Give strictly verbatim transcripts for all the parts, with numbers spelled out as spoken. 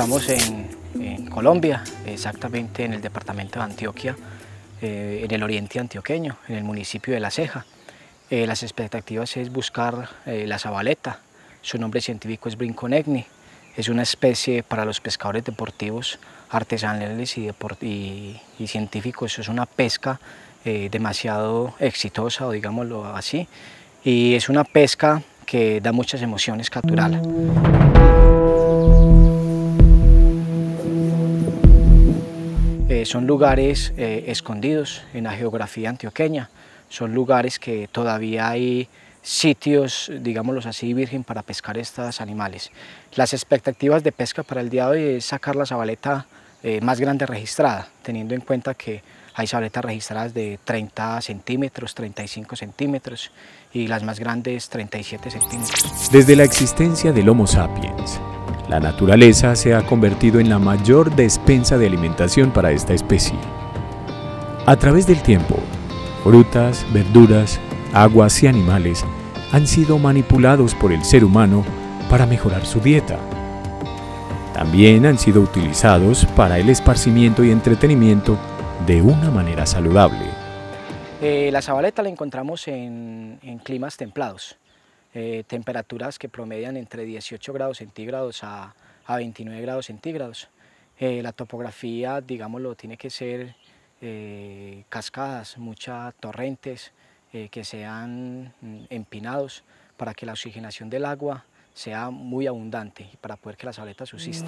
Estamos en, en Colombia, exactamente en el departamento de Antioquia, eh, en el oriente antioqueño, en el municipio de La Ceja. Eh, las expectativas es buscar eh, la sabaleta. Su nombre científico es Brinconegni. Es una especie para los pescadores deportivos, artesanales y, y, y científicos. Es una pesca eh, demasiado exitosa, o digámoslo así, y es una pesca que da muchas emociones capturarla. Eh, son lugares eh, escondidos en la geografía antioqueña, son lugares que todavía hay sitios, digámoslos así, virgen para pescar estos animales. Las expectativas de pesca para el día de hoy es sacar la sabaleta eh, más grande registrada, teniendo en cuenta que hay sabaletas registradas de treinta centímetros, treinta y cinco centímetros y las más grandes treinta y siete centímetros. Desde la existencia del Homo sapiens, la naturaleza se ha convertido en la mayor despensa de alimentación para esta especie. A través del tiempo, frutas, verduras, aguas y animales han sido manipulados por el ser humano para mejorar su dieta. También han sido utilizados para el esparcimiento y entretenimiento de una manera saludable. Eh, la sabaleta la encontramos en, en climas templados, eh, temperaturas que promedian entre dieciocho grados centígrados a, a veintinueve grados centígrados. Eh, la topografía, digámoslo, tiene que ser eh, cascadas, muchas torrentes, Eh, que sean empinados para que la oxigenación del agua sea muy abundante y para poder que la sabaleta subsista.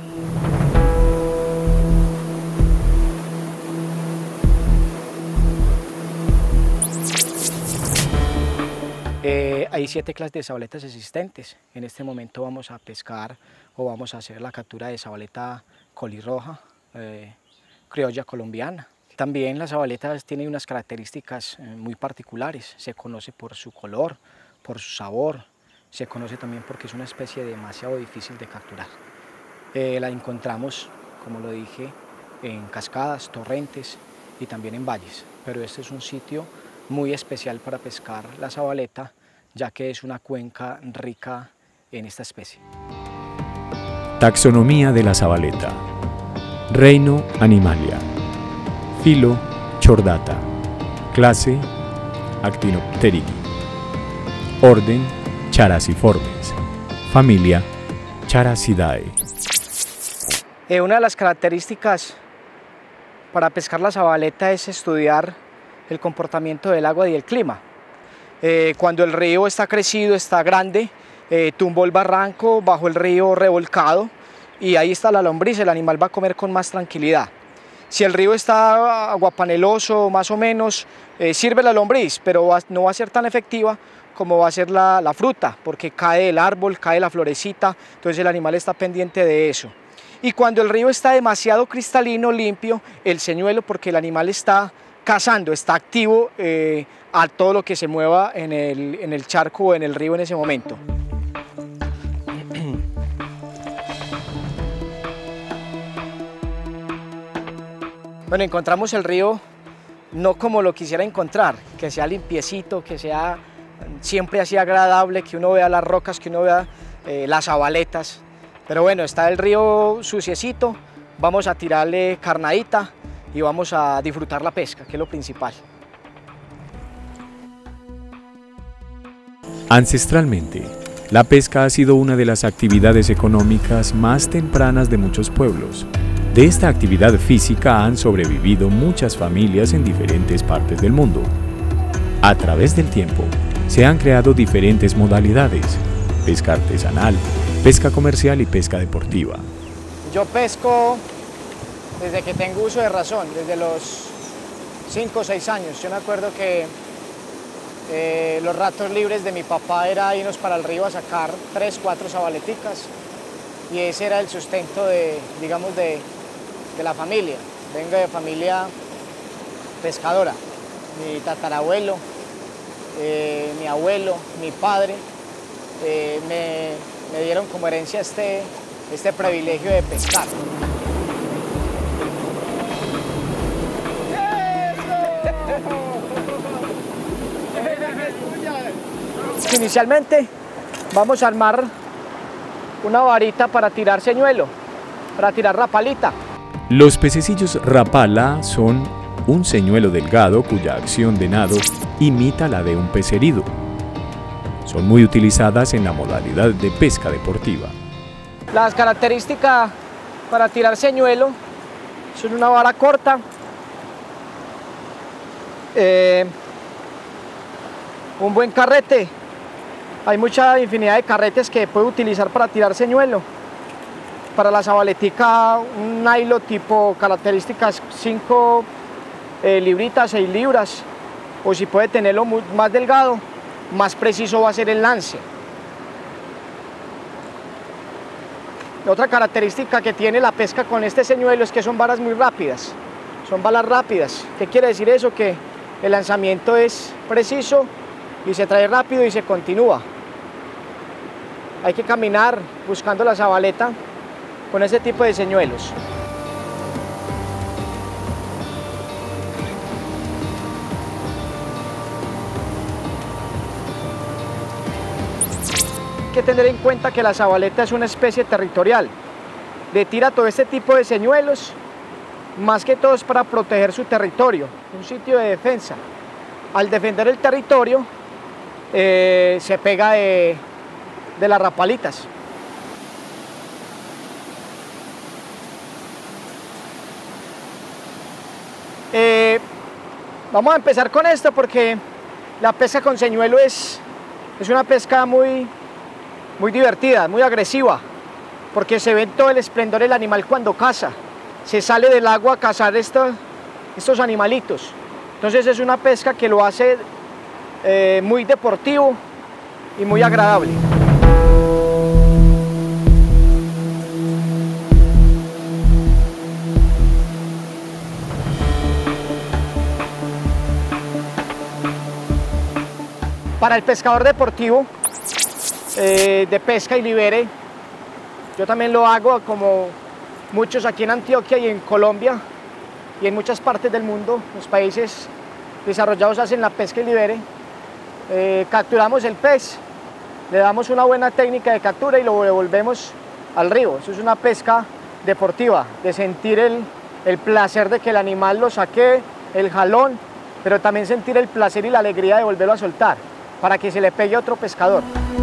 Eh, hay siete clases de sabaletas existentes. En este momento vamos a pescar o vamos a hacer la captura de sabaleta colirroja, eh, criolla colombiana. También la sabaleta tiene unas características muy particulares, se conoce por su color, por su sabor, se conoce también porque es una especie demasiado difícil de capturar. Eh, la encontramos, como lo dije, en cascadas, torrentes y también en valles, pero este es un sitio muy especial para pescar la sabaleta, ya que es una cuenca rica en esta especie. Taxonomía de la sabaleta. Reino Animalia. Filo, Chordata. Clase, Actinopterygii. Orden, Characiformes. Familia, Characidae. Eh, una de las características para pescar la sabaleta es estudiar el comportamiento del agua y el clima. Eh, cuando el río está crecido, está grande, eh, tumbó el barranco, bajo el río revolcado y ahí está la lombriz, el animal va a comer con más tranquilidad. Si el río está aguapaneloso, más o menos, eh, sirve la lombriz, pero va, no va a ser tan efectiva como va a ser la, la fruta, porque cae el árbol, cae la florecita, entonces el animal está pendiente de eso. Y cuando el río está demasiado cristalino, limpio, el señuelo, porque el animal está cazando, está activo eh, a todo lo que se mueva en el, en el charco o en el río en ese momento. Bueno, encontramos el río no como lo quisiera encontrar, que sea limpiecito, que sea siempre así agradable, que uno vea las rocas, que uno vea eh, las sabaletas. Pero bueno, está el río suciecito, vamos a tirarle carnadita y vamos a disfrutar la pesca, que es lo principal. Ancestralmente, la pesca ha sido una de las actividades económicas más tempranas de muchos pueblos. De esta actividad física han sobrevivido muchas familias en diferentes partes del mundo. A través del tiempo, se han creado diferentes modalidades: pesca artesanal, pesca comercial y pesca deportiva. Yo pesco desde que tengo uso de razón, desde los cinco o seis años. Yo me acuerdo que eh, los ratos libres de mi papá era irnos para el río a sacar tres, cuatro sabaleticas y ese era el sustento de, digamos, de, de la familia. Vengo de familia pescadora. Mi tatarabuelo, eh, mi abuelo, mi padre eh, me, me dieron como herencia este, este privilegio de pescar. Inicialmente vamos a armar una varita para tirar señuelo. para tirar rapalita. Los pececillos rapala son un señuelo delgado cuya acción de nado imita la de un pez herido. Son muy utilizadas en la modalidad de pesca deportiva. Las características para tirar señuelo son una vara corta, eh, un buen carrete. Hay mucha infinidad de carretes que puede utilizar para tirar señuelo. Para la sabaletica, un nylon tipo características cinco eh, libritas, seis libras, o si puede tenerlo muy, más delgado, más preciso va a ser el lance. Otra característica que tiene la pesca con este señuelo es que son varas muy rápidas, son balas rápidas. ¿Qué quiere decir eso? Que el lanzamiento es preciso y se trae rápido y se continúa. Hay que caminar buscando la sabaleta con ese tipo de señuelos. Hay que tener en cuenta que la sabaleta es una especie territorial. Le tira todo este tipo de señuelos, más que todo es para proteger su territorio, un sitio de defensa. Al defender el territorio, eh, se pega de, de las rapalitas. Eh, vamos a empezar con esto porque la pesca con señuelo es, es una pesca muy, muy divertida, muy agresiva, porque se ve todo el esplendor del animal cuando caza. Se sale del agua a cazar esta, estos animalitos. Entonces es una pesca que lo hace eh, muy deportivo y muy agradable. Para el pescador deportivo eh, de pesca y libere, yo también lo hago como muchos aquí en Antioquia y en Colombia y en muchas partes del mundo, los países desarrollados hacen la pesca y libere. Eh, capturamos el pez, le damos una buena técnica de captura y lo devolvemos al río. Eso es una pesca deportiva, de sentir el, el placer de que el animal lo saque, el jalón, pero también sentir el placer y la alegría de volverlo a soltar, para que se le pegue a otro pescador.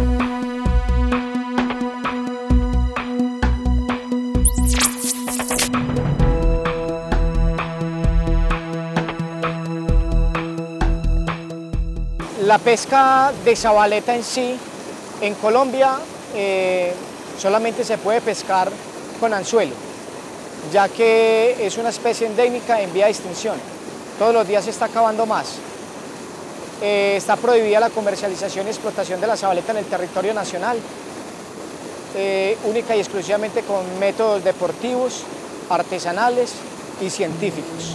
La pesca de sabaleta en sí, en Colombia, eh, solamente se puede pescar con anzuelo, ya que es una especie endémica en vía de extinción. Todos los días se está acabando más. Eh, está prohibida la comercialización y explotación de la sabaleta en el territorio nacional, eh, única y exclusivamente con métodos deportivos, artesanales y científicos.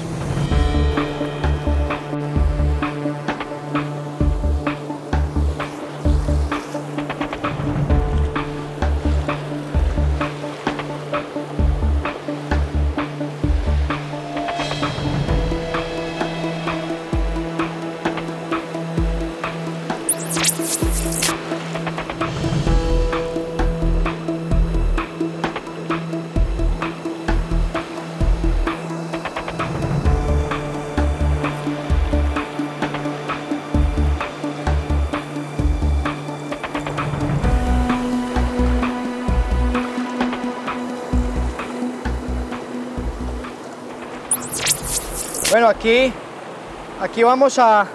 Bueno, aquí, aquí vamos a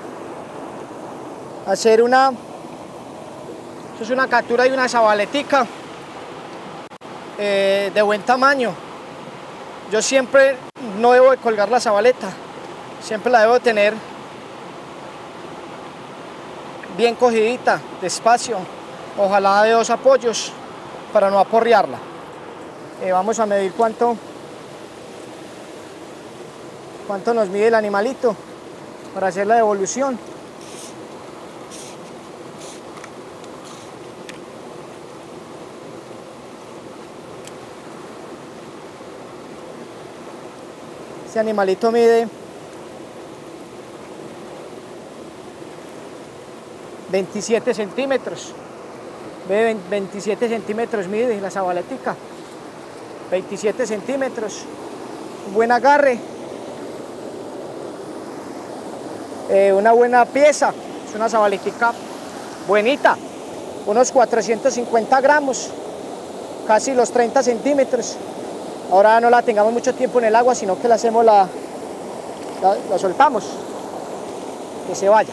hacer una, esto es una captura de una sabaletica eh, de buen tamaño. Yo siempre no debo de colgar la sabaleta, siempre la debo tener bien cogidita, despacio, ojalá de dos apoyos para no aporrearla. Eh, vamos a medir cuánto cuánto nos mide el animalito para hacer la devolución. Este animalito mide veintisiete centímetros. Ve, veintisiete centímetros mide la sabaletica. veintisiete centímetros, un buen agarre, eh, una buena pieza, es una sabaletica buenita, unos cuatrocientos cincuenta gramos, casi los treinta centímetros. Ahora no la tengamos mucho tiempo en el agua, sino que la hacemos la, la, la soltamos, que se vaya.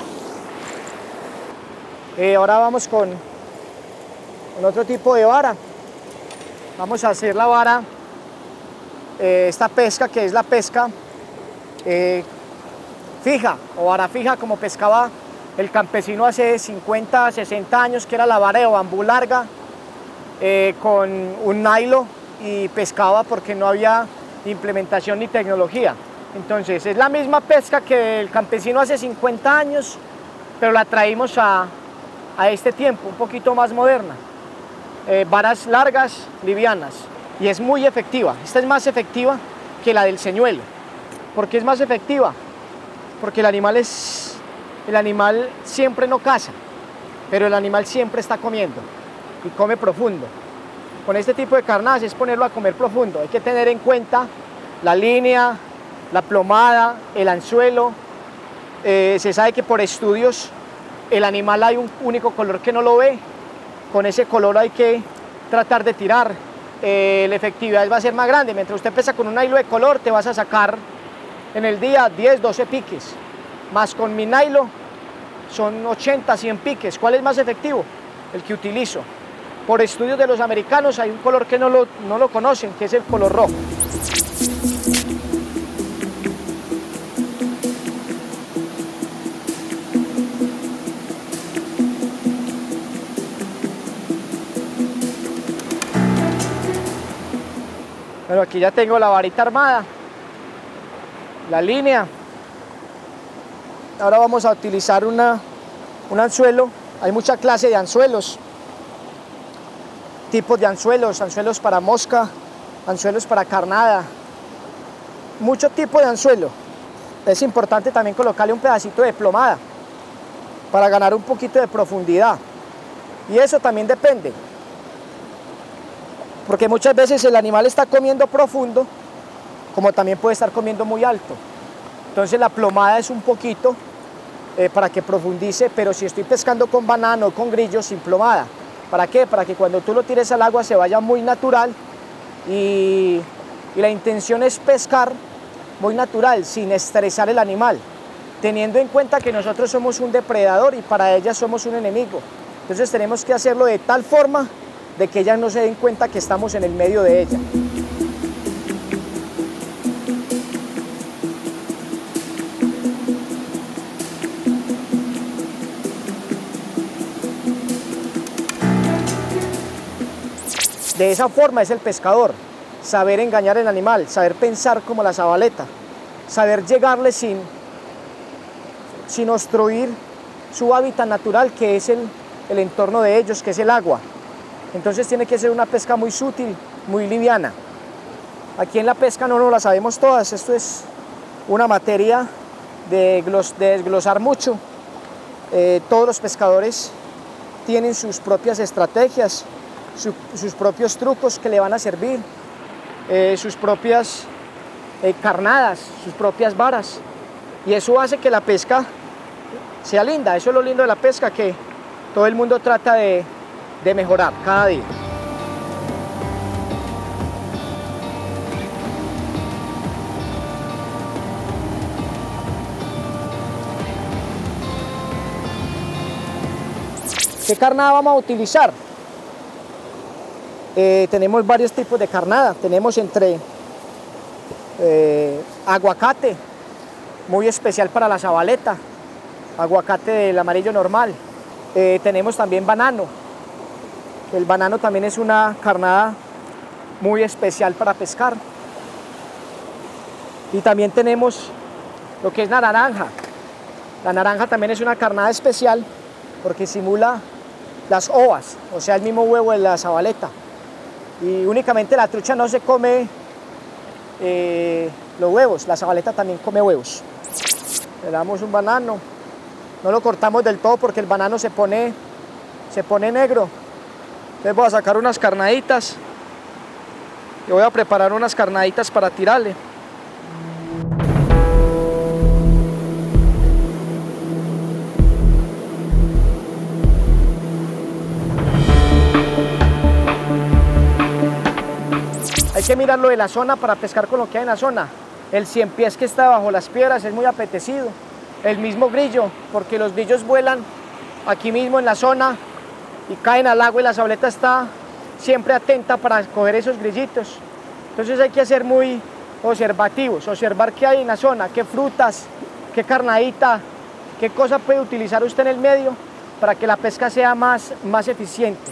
Eh, ahora vamos con, con otro tipo de vara. Vamos a hacer la vara, eh, esta pesca que es la pesca eh, fija o vara fija, como pescaba el campesino hace cincuenta, sesenta años, que era la vara de bambú larga eh, con un nylon, y pescaba porque no había implementación ni tecnología. Entonces es la misma pesca que el campesino hace cincuenta años, pero la traímos a, a este tiempo, un poquito más moderna. Eh, varas largas, livianas, y es muy efectiva. Esta es más efectiva que la del señuelo. ¿Por qué es más efectiva? Porque el animal, es, el animal siempre no caza, pero el animal siempre está comiendo y come profundo. Con este tipo de carnadas es ponerlo a comer profundo. Hay que tener en cuenta la línea, la plomada, el anzuelo. Eh, se sabe que por estudios el animal hay un único color que no lo ve. Con ese color hay que tratar de tirar. Eh, la efectividad va a ser más grande. Mientras usted pesa con un nylon de color, te vas a sacar en el día diez, doce piques. Más con mi nylon son ochenta, cien piques. ¿Cuál es más efectivo? El que utilizo. Por estudios de los americanos hay un color que no lo, no lo conocen, que es el color rojo. Bueno, aquí ya tengo la varita armada, la línea. Ahora vamos a utilizar una, un anzuelo. Hay mucha clase de anzuelos. Tipos de anzuelos, anzuelos para mosca, anzuelos para carnada, mucho tipo de anzuelo. Es importante también colocarle un pedacito de plomada para ganar un poquito de profundidad, y eso también depende, porque muchas veces el animal está comiendo profundo, como también puede estar comiendo muy alto. Entonces la plomada es un poquito eh, para que profundice, pero si estoy pescando con banano o con grillo, sin plomada. ¿Para qué? Para que cuando tú lo tires al agua se vaya muy natural, y, y la intención es pescar muy natural, sin estresar el animal, teniendo en cuenta que nosotros somos un depredador y para ellas somos un enemigo. Entonces tenemos que hacerlo de tal forma de que ellas no se den cuenta que estamos en el medio de ella. De esa forma es el pescador, saber engañar al animal, saber pensar como la zabaleta, saber llegarle sin, sin obstruir su hábitat natural, que es el, el entorno de ellos, que es el agua. Entonces tiene que ser una pesca muy sutil, muy liviana. Aquí en la pesca no nos la sabemos todas, esto es una materia de, glos, de desglosar mucho. Eh, todos los pescadores tienen sus propias estrategias, Su, sus propios trucos que le van a servir, eh, sus propias eh, carnadas, sus propias varas, y eso hace que la pesca sea linda. Eso es lo lindo de la pesca, que todo el mundo trata de, de mejorar cada día. ¿Qué carnada vamos a utilizar? Eh, tenemos varios tipos de carnada. Tenemos entre eh, aguacate, muy especial para la zabaleta, aguacate del amarillo normal. Eh, tenemos también banano. El banano también es una carnada muy especial para pescar. Y también tenemos lo que es la naranja. La naranja también es una carnada especial porque simula las ovas, o sea, el mismo huevo de la zabaleta. Y únicamente la trucha no se come eh, los huevos, la zabaleta también come huevos. Le damos un banano, no lo cortamos del todo porque el banano se pone, se pone negro. Entonces voy a sacar unas carnaditas y voy a preparar unas carnaditas para tirarle. Hay que mirarlo de la zona para pescar con lo que hay en la zona. El cien pies que está bajo las piedras es muy apetecido. El mismo grillo, porque los grillos vuelan aquí mismo en la zona y caen al agua y la sabaleta está siempre atenta para coger esos grillitos. Entonces hay que ser muy observativos, observar qué hay en la zona, qué frutas, qué carnadita, qué cosa puede utilizar usted en el medio para que la pesca sea más, más eficiente.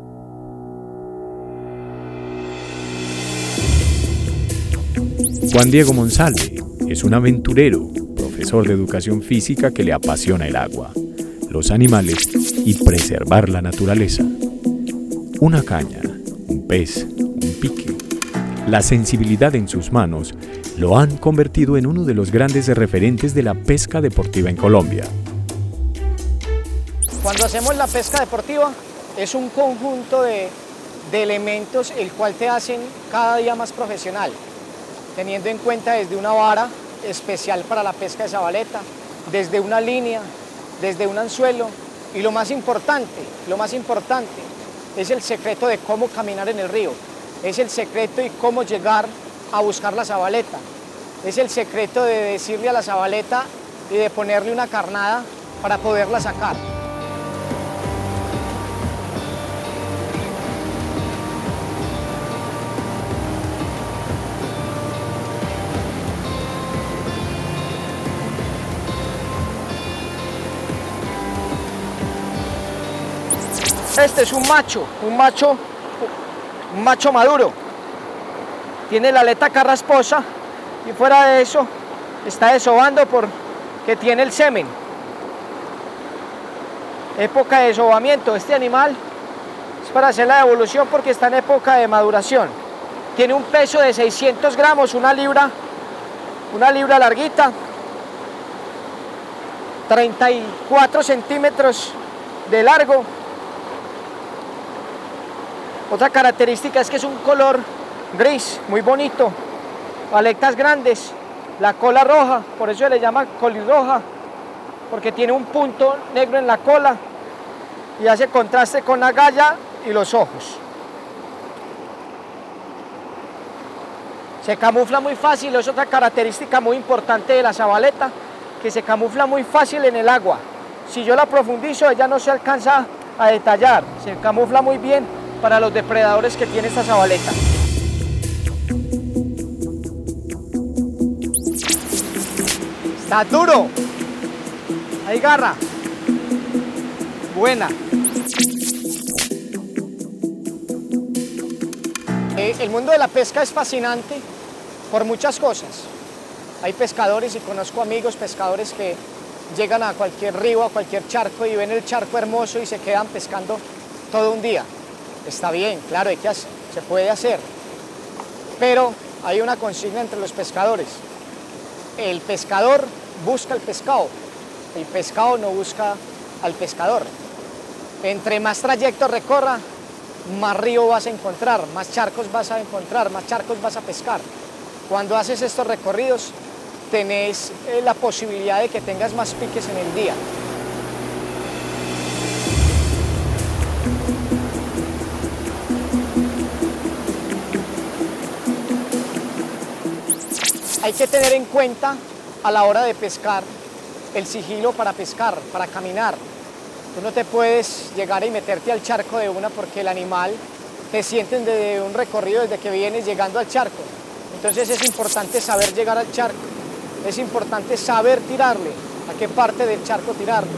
Juan Diego Monsalve es un aventurero, profesor de educación física que le apasiona el agua, los animales y preservar la naturaleza. Una caña, un pez, un pique. La sensibilidad en sus manos lo han convertido en uno de los grandes referentes de la pesca deportiva en Colombia. Cuando hacemos la pesca deportiva es un conjunto de, de elementos el cual te hacen cada día más profesional, teniendo en cuenta desde una vara especial para la pesca de sabaleta, desde una línea, desde un anzuelo y lo más importante, lo más importante es el secreto de cómo caminar en el río, es el secreto de cómo llegar a buscar la sabaleta, es el secreto de decirle a la sabaleta y de ponerle una carnada para poderla sacar. Este es un macho, un macho, un macho maduro. Tiene la aleta carrasposa y fuera de eso está desobando porque tiene el semen. Época de desobamiento. Este animal es para hacer la devolución porque está en época de maduración. Tiene un peso de seiscientos gramos, una libra, una libra larguita, treinta y cuatro centímetros de largo. Otra característica es que es un color gris, muy bonito, aletas grandes, la cola roja, por eso se le llama colirroja, porque tiene un punto negro en la cola y hace contraste con la galla y los ojos. Se camufla muy fácil, es otra característica muy importante de la sabaleta, que se camufla muy fácil en el agua. Si yo la profundizo, ella no se alcanza a detallar, se camufla muy bien para los depredadores que tiene esta sabaleta. Está duro. Ahí garra. Buena. Eh, el mundo de la pesca es fascinante por muchas cosas. Hay pescadores y conozco amigos pescadores que llegan a cualquier río, a cualquier charco y ven el charco hermoso y se quedan pescando todo un día. Está bien, claro, hay que hacer, se puede hacer, pero hay una consigna entre los pescadores. El pescador busca el pescado, el pescado no busca al pescador. Entre más trayecto recorra, más río vas a encontrar, más charcos vas a encontrar, más charcos vas a pescar. Cuando haces estos recorridos, tenés eh, la posibilidad de que tengas más piques en el día. Hay que tener en cuenta a la hora de pescar el sigilo para pescar, para caminar. Tú no te puedes llegar y meterte al charco de una porque el animal te sienten desde un recorrido desde que vienes llegando al charco. Entonces es importante saber llegar al charco, es importante saber tirarle, a qué parte del charco tirarle.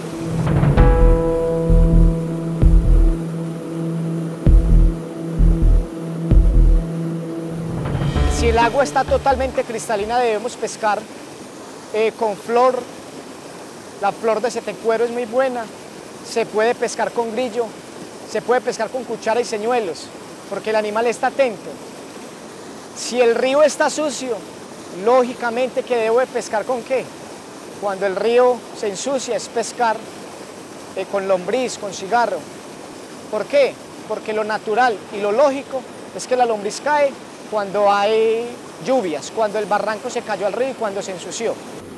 Si el agua está totalmente cristalina, debemos pescar eh, con flor. La flor de setecuero es muy buena. Se puede pescar con grillo, se puede pescar con cuchara y señuelos, porque el animal está atento. Si el río está sucio, lógicamente que debo de pescar con qué. Cuando el río se ensucia es pescar eh, con lombriz, con cigarro. ¿Por qué? Porque lo natural y lo lógico es que la lombriz cae cuando hay lluvias, cuando el barranco se cayó al río y cuando se ensució.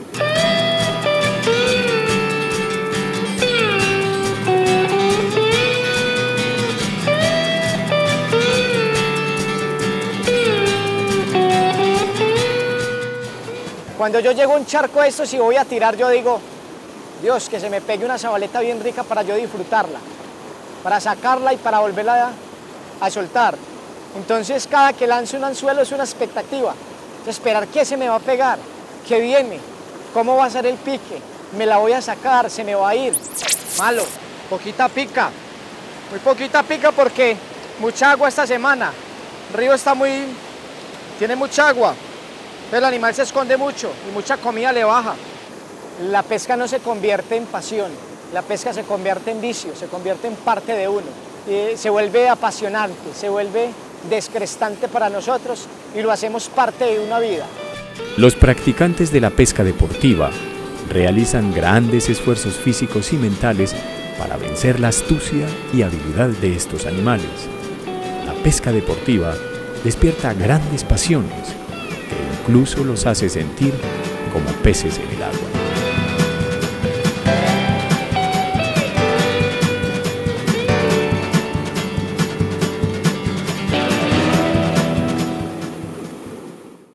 Cuando yo llego a un charco de estos y voy a tirar, yo digo, Dios, que se me pegue una sabaleta bien rica para yo disfrutarla, para sacarla y para volverla a, a soltar. Entonces, cada que lanzo un anzuelo es una expectativa, es esperar qué se me va a pegar, qué viene, cómo va a ser el pique, me la voy a sacar, se me va a ir. Malo, poquita pica, muy poquita pica porque mucha agua esta semana, el río está muy, tiene mucha agua. El animal se esconde mucho y mucha comida le baja. La pesca no se convierte en pasión, la pesca se convierte en vicio, se convierte en parte de uno. Y se vuelve apasionante, se vuelve descrestante para nosotros y lo hacemos parte de una vida. Los practicantes de la pesca deportiva realizan grandes esfuerzos físicos y mentales para vencer la astucia y habilidad de estos animales. La pesca deportiva despierta grandes pasiones, incluso los hace sentir como peces en el agua.